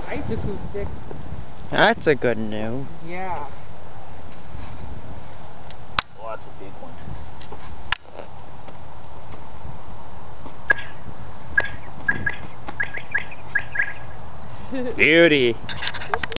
Ice acoustics. That's a good new. Yeah. Oh, that's a big one. Beauty.